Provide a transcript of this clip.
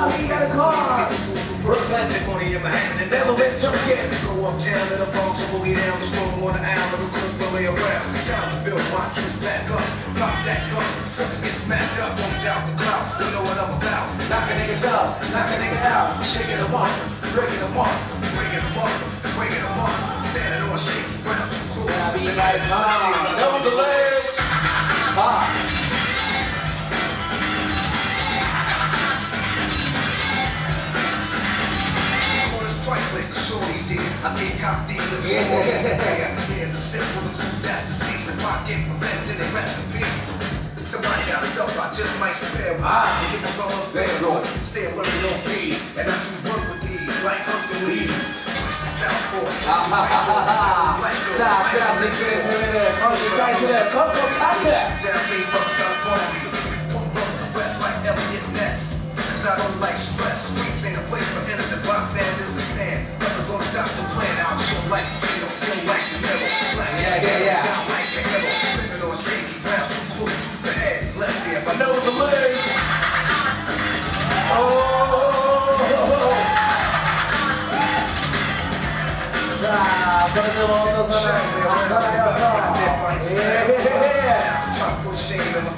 we got a car. Brooklyn, money in my hand and never been junkin'. Go uptown to the Bronx and boogie down the storm on the island. The cool will lay around. Time to build my troops back up. Pop stack up. Suckers get smacked up. Won't doubt the crowd. You know what I'm about. Knocking niggas up, knocking niggas out, shaking them up, breaking them up, Breaking them up. Breaking them up. Standing on shaky ground. Too cool. I be like, nevertheless, Trifling, shorty's here. I get cop deals and here's a sip for the crew that's deceased. If I get revenge, then they rest in peace. Somebody got himself, I just might spare one. Keep it going, there you go. Stay working on these, and I do work with these, like Hercules. Switch to South Force. さあ、クラシックですよね。そのに対するコントタック。 Down me, bust up on me. Put both the rest like Elliot Ness. Cause I don't like stress. Streets ain't a place for innocent bystanders to stand. Never gonna stop the plan. I'll show like potato, feel like the middle. Yeah. Down like the hill. Living on shaky ground, too close to the heads. Let's see if I know the Nevertheless,さあ、それでも落とさない。 Try to put shame in my